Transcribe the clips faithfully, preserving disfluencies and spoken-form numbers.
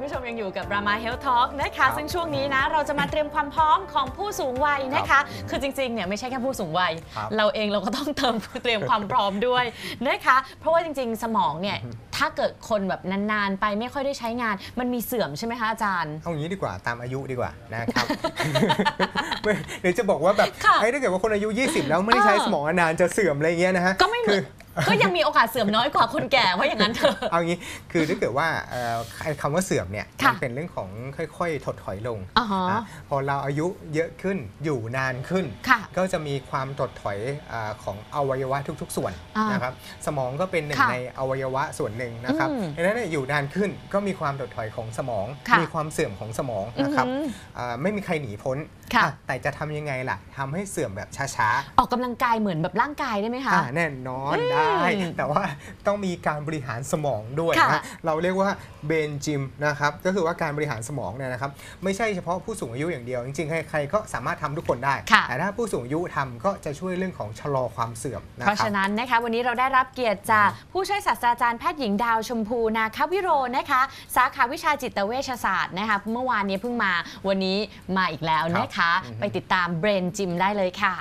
ผู้ชมยังอยู่กับ Rama Health Talk นะคะซึ่งช่วงนี้นะเราจะมาเตรียมความพร้อมของผู้สูงวัยนะคะคือจริงๆเนี่ยไม่ใช่แค่ผู้สูงวัยเราเองเราก็ต้องเติมเตรียมความพร้อมด้วยนะคะเพราะว่าจริงๆสมองเนี่ยถ้าเกิดคนแบบนานๆไปไม่ค่อยได้ใช้งานมันมีเสื่อมใช่ไหมคะอาจารย์เอางี้ดีกว่าตามอายุดีกว่านะครับเดี๋ยวจะบอกว่าแบบไอ้ถ้าเกิดว่าคนอายุยี่สิบแล้วไม่ได้ใช้สมองนานจะเสื่อมอะไรเงี้ยนะฮะก็ไม่เหมือนก็ยังมีโอกาสเสื่อมน้อยกว่าคนแก่ว่าอย่างนั้นเถอะเอางี้คือถ้าเกิดว่าคำว่าเสื่อมเนี่ยมันเป็นเรื่องของค่อยๆถดถอยลงพอเราอายุเยอะขึ้นอยู่นานขึ้นก็จะมีความถดถอยของอวัยวะทุกๆส่วนนะครับสมองก็เป็นหนึ่งในอวัยวะส่วนหนึ่งนะครับดังนั้นอยู่นานขึ้นก็มีความถดถอยของสมองมีความเสื่อมของสมองนะครับไม่มีใครหนีพ้นแต่จะทำยังไงล่ะทำให้เสื่อมแบบช้าๆออกกำลังกายเหมือนแบบร่างกายได้ไหมคะแน่นอนได้แต่ว่าต้องมีการบริหารสมองด้วยนะเราเรียกว่าเบนจิมนะครับก็คือว่าการบริหารสมองเนี่ยนะครับไม่ใช่เฉพาะผู้สูงอายุอย่างเดียวจริงๆใครๆก็สามารถทำทุกคนได้แต่ถ้าผู้สูงอายุทำก็จะช่วยเรื่องของชะลอความเสื่อมเพราะฉะนั้นนะคะวันนี้เราได้รับเกียรติจากผู้ช่วยศาสตราจารย์แพทย์หญิงดาวชมพูนาควิโรนะคะสาขาวิชาจิตเวชศาสตร์นะคะเมื่อวานนี้เพิ่งมาวันนี้มาอีกแล้วนะคะไปติดตามเบรนจิมได้เลยค่ะ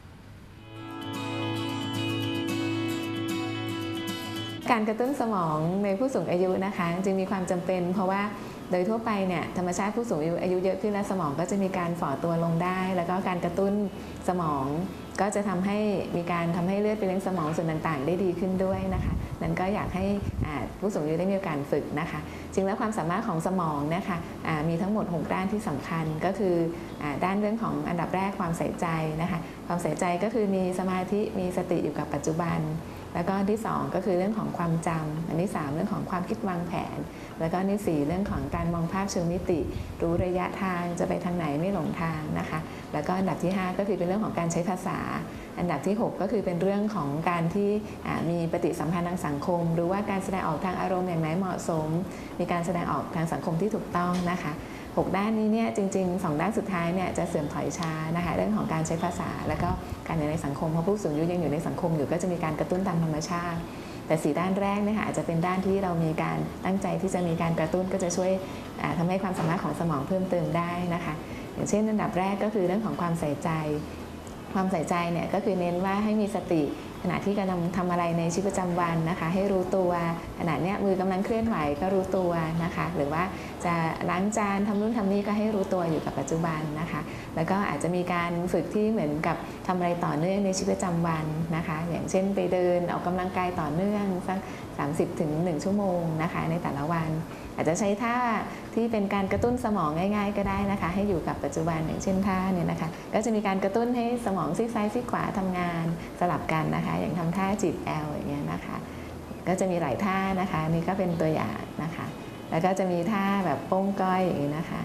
การกระตุ้นสมองในผู้สูงอายุนะคะจึงมีความจำเป็นเพราะว่าโดยทั่วไปเนี่ยธรรมชาติผู้สูงอายุอายุเยอะขึ้นแล้วสมองก็จะมีการฝ่อตัวลงได้แล้วก็การกระตุ้นสมองก็จะทำให้มีการทำให้เลือดไปเลี้ยงสมองส่วนต่างๆได้ดีขึ้นด้วยนะคะนั้นก็อยากให้ผู้สูงอายุได้มีการฝึกนะคะจริงแล้วความสามารถของสมองนะคะมีทั้งหมดหกด้านที่สำคัญก็คือด้านเรื่องของอันดับแรกความใส่ใจนะคะความใส่ใจก็คือมีสมาธิมีสติอยู่กับปัจจุบันแล้วก็ที่สองก็คือเรื่องของความจำอันที่สามเรื่องของความคิดวางแผนแล้วก็ที่สี่เรื่องของการมองภาพเชิงมิติรู้ระยะทางจะไปทางไหนไม่หลงทางนะคะแล้วก็อันดับที่ห้าก็คือเป็นเรื่องของการใช้ภาษาอันดับที่หกก็คือเป็นเรื่องของการที่มีปฏิสัมพันธ์ทางสังคมหรือว่าการแสดงออกทางอารมณ์อย่างไหนเหมาะสมมีการแสดงออกทางสังคมที่ถูกต้องนะคะหกด้านนี้เนี่ยจริงๆสองด้านสุดท้ายเนี่ยจะเสื่อมถอยช้านะคะเรื่องของการใช้ภาษาแล้วก็การอยู่ในสังคมเพราะผู้สูงอายุยังอยู่ในสังคมอยู่ก็จะมีการกระตุ้นตามธรรมชาติแต่สี่ด้านแรกนะคะอาจจะเป็นด้านที่เรามีการตั้งใจที่จะมีการกระตุ้นก็จะช่วยทำให้ความสามารถของสมองเพิ่มเติมได้นะคะอย่างเช่นอันดับแรกก็คือเรื่องของความใส่ใจความใส่ใจเนี่ยก็คือเน้นว่าให้มีสติขณะที่กำลังทำอะไรในชีวิตประจำวันนะคะให้รู้ตัวขณะนี้มือกำลังเคลื่อนไหวก็รู้ตัวนะคะหรือว่าจะล้างจานทำนู่นทำนี่ก็ให้รู้ตัวอยู่กับปัจจุบันนะคะแล้วก็อาจจะมีการฝึกที่เหมือนกับทำอะไรต่อเนื่องในชีวิตประจำวันนะคะอย่างเช่นไปเดินออกกำลังกายต่อเนื่องสักสามสิบถึงหนึ่งชั่วโมงนะคะในแต่ละวันอาจจะใช้ท่าที่เป็นการกระตุ้นสมองง่ายๆก็ได้นะคะให้อยู่กับปัจจุบันอย่างเช่นท่าเนี่ยนะคะก็จะมีการกระตุ้นให้สมองซีกซ้ายซีกขวาทำงานสลับกันนะคะอย่างทำท่าจีบแอลอย่างเงี้ยนะคะก็จะมีหลายท่านะคะนี่ก็เป็นตัวอย่างนะคะแล้วก็จะมีท่าแบบโป้งก้อยอย่างนี้นะคะ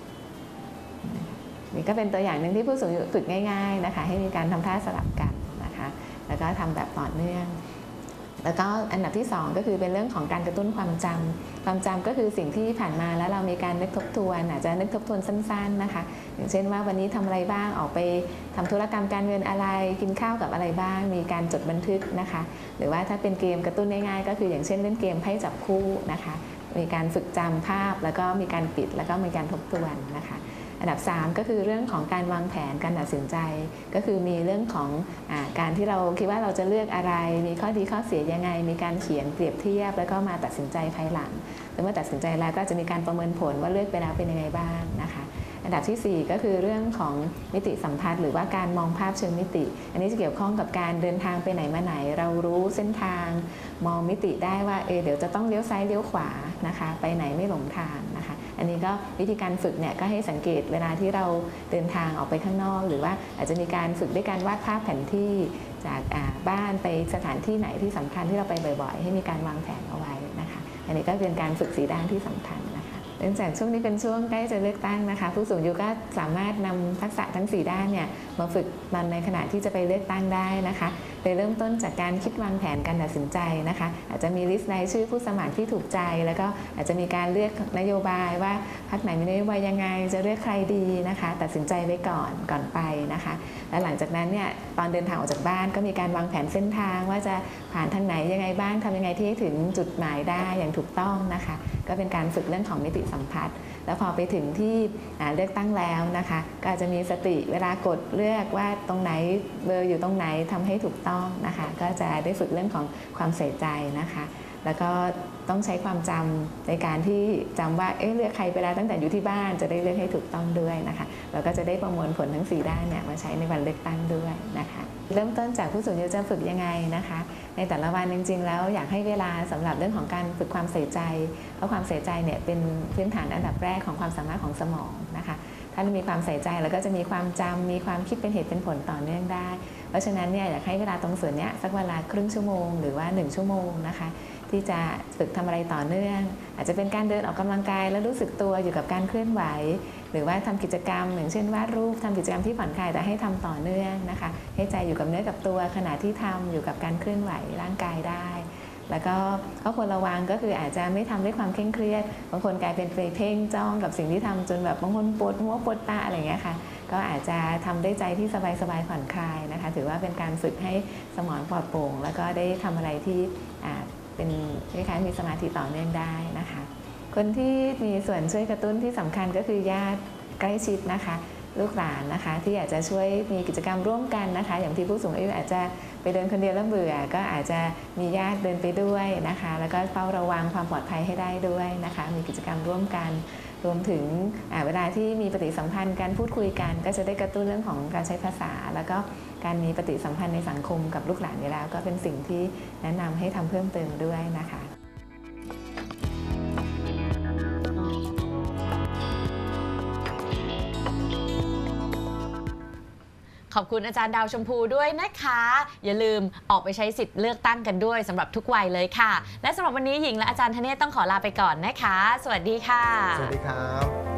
นี่ก็เป็นตัวอย่างหนึ่งที่ผู้สูงอายุฝึกง่ายๆนะคะให้มีการทำท่าสลับกันนะคะแล้วก็ทำแบบต่อเนื่องแล้วก็อันดับที่สองก็คือเป็นเรื่องของการกระตุ้นความจำความจำก็คือสิ่งที่ผ่านมาแล้วเรามีการนึกทบทวนอาจจะนึกทบทวนสั้นๆนะคะอย่างเช่นว่าวันนี้ทำอะไรบ้างออกไปทำธุรกรรมการเงินอะไรกินข้าวกับอะไรบ้างมีการจดบันทึกนะคะหรือว่าถ้าเป็นเกมกระตุ้นง่ายๆก็คืออย่างเช่นเล่นเกมไพ่จับคู่นะคะมีการฝึกจำภาพแล้วก็มีการปิดแล้วก็มีการทบทวนนะคะอันดับสามก็คือเรื่องของการวางแผนการตัดสินใจก็คือมีเรื่องของอ่าการที่เราคิดว่าเราจะเลือกอะไรมีข้อดีข้อเสียยังไงมีการเขียนเปรียบเทียบแล้วก็มาตัดสินใจภายหลังหรือเมื่อตัดสินใจแล้วก็จะมีการประเมินผลว่าเลือกไปแล้วเป็นยังไงบ้างนะคะอันดับที่สี่ก็คือเรื่องของมิติสัมผัสหรือว่าการมองภาพเชิงมิติอันนี้จะเกี่ยวข้องกับการเดินทางไปไหนมาไหนเรารู้เส้นทางมองมิติได้ว่าเออเดี๋ยวจะต้องเลี้ยวซ้ายเลี้ยวขวานะคะไปไหนไม่หลงทางนะคะอันนี้ก็วิธีการฝึกเนี่ยก็ให้สังเกตเวลาที่เราเดินทางออกไปข้างนอกหรือว่าอาจจะมีการฝึกด้วยการวาดภาพแผนที่จากบ้านไปสถานที่ไหนที่สำคัญที่เราไปบ่อยๆให้มีการวางแผนเอาไว้นะคะอันนี้ก็เป็นการฝึกสีด้านที่สำคัญนะคะเนื่องจากช่วงนี้เป็นช่วงใกล้จะเลือกตั้งนะคะผู้สูงอายุก็สามารถนำทักษะทั้งสี่ด้านเนี่ยมาฝึกตอนในขณะที่จะไปเลือกตั้งได้นะคะโดยเริ่มต้นจากการคิดวางแผนการตัดสินใจนะคะอาจจะมีลิสต์รายชื่อผู้สมัครที่ถูกใจแล้วก็อาจจะมีการเลือกนโยบายว่าพรรคไหนมีนโยบายยังไงจะเลือกใครดีนะคะตัดสินใจไว้ก่อนก่อนไปนะคะและหลังจากนั้นเนี่ยตอนเดินทางออกจากบ้านก็มีการวางแผนเส้นทางว่าจะผ่านทางไหนยังไงบ้างทำยังไงที่ให้ถึงจุดหมายได้อย่างถูกต้องนะคะก็เป็นการฝึกเรื่องของมิติสัมผัสแล้วพอไปถึงที่เลือกตั้งแล้วนะคะก็อาจจะมีสติเวลากดเลือกว่าตรงไหนเบอร์อยู่ตรงไหนทำให้ถูกต้องนะคะก็จะได้ฝึกเรื่องของความใส่ใจนะคะแล้วก็ต้องใช้ความจำในการที่จำว่าเอ๊ะเลือกใครไปแล้วตั้งแต่อยู่ที่บ้านจะได้เลือกให้ถูกต้องด้วยนะคะแล้วก็จะได้ประมวลผลทั้งสี่ด้านเนี่ยมาใช้ในวันเลือกตั้งด้วยนะคะเริ่มต้นจากผู้สูงอายุจะฝึกยังไงนะคะในแต่ละวันจริงๆแล้วอยากให้เวลาสำหรับเรื่องของการฝึกความใส่ใจเพราะความใส่ใจเนี่ยเป็นพื้นฐานอันดับแรกของความสามารถของสมองนะคะถ้ามีความใส่ใจแล้วก็จะมีความจำมีความคิดเป็นเหตุเป็นผลต่อเนื่องได้เพราะฉะนั้นเนี่ยอยากให้เวลาตรงส่วนนี้สักเวลาครึ่งชั่วโมงหรือว่าหนึ่งชั่วโมงนะคะที่จะฝึกทำอะไรต่อเนื่องอาจจะเป็นการเดินออกกำลังกายแล้วรู้สึกตัวอยู่กับการเคลื่อนไหวหรือว่าทำกิจกรรมอย่างเช่นวาดรูปทำกิจกรรมที่ผ่อนคลายแต่ให้ทำต่อเนื่องนะคะให้ใจอยู่กับเนื้อกับตัวขณะที่ทำอยู่กับการเคลื่อนไหวร่างกายได้แล้วก็ข้อควรระวังก็คืออาจจะไม่ทำด้วยความเคร่งเครียดบางคนกลายเป็นไปเพ่งจ้องกับสิ่งที่ทำจนแบบบางคนปวดหัวปวดตาอะไรอย่างเงี้ยค่ะก็อาจจะทำด้วยใจที่สบายๆผ่อนคลายนะคะถือว่าเป็นการฝึกให้สมองปลอดโปร่งแล้วก็ได้ทำอะไรที่เป็นคล้ายๆมีสมาธิต่อเนื่องได้นะคะคนที่มีส่วนช่วยกระตุ้นที่สำคัญก็คือญาติใกล้ชิดนะคะลูกหลานนะคะที่อาจจะช่วยมีกิจกรรมร่วมกันนะคะอย่างที่ผู้สูงอายุอาจจะไปเดินคนเดียวแล้วเบื่อก็อาจจะมีญาติเดินไปด้วยนะคะแล้วก็เฝ้าระวังความปลอดภัยให้ได้ด้วยนะคะมีกิจกรรมร่วมกันรวมถึงเวลาที่มีปฏิสัมพันธ์การพูดคุยกันก็จะได้กระตุ้นเรื่องของการใช้ภาษาแล้วก็การมีปฏิสัมพันธ์ในสังคมกับลูกหลานอยู่แล้วก็เป็นสิ่งที่แนะนำให้ทำเพิ่มเติมด้วยนะคะขอบคุณอาจารย์ดาวชมพูด้วยนะคะอย่าลืมออกไปใช้สิทธิ์เลือกตั้งกันด้วยสำหรับทุกวัยเลยค่ะและสำหรับวันนี้หญิงและอาจารย์ธเนศต้องขอลาไปก่อนนะคะสวัสดีค่ะสวัสดีครับ